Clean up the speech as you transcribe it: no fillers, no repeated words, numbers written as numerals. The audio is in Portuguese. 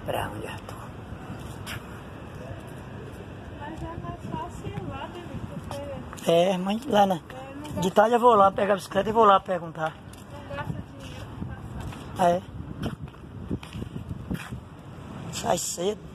Pra onde eu tô? Mas é mais fácil ir lá, né? Porque É, mas lá na... De tarde eu vou lá pegar a bicicleta e vou lá perguntar. não gasta dinheiro com passagem. Ah, é? Sai cedo.